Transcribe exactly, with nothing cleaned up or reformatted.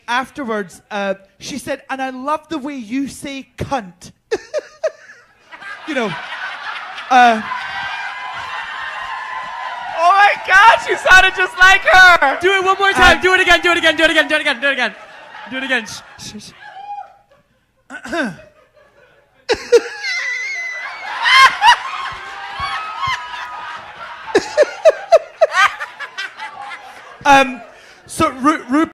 afterwards, uh, she said, and I love the way you say cunt. You know. Uh, Oh my God, she sounded just like her. Do it one more time. Um, do it again. Do it again. Do it again. Do it again. Do it again. Do it again. Shh, shh, shh. um, so, Ru- Ru-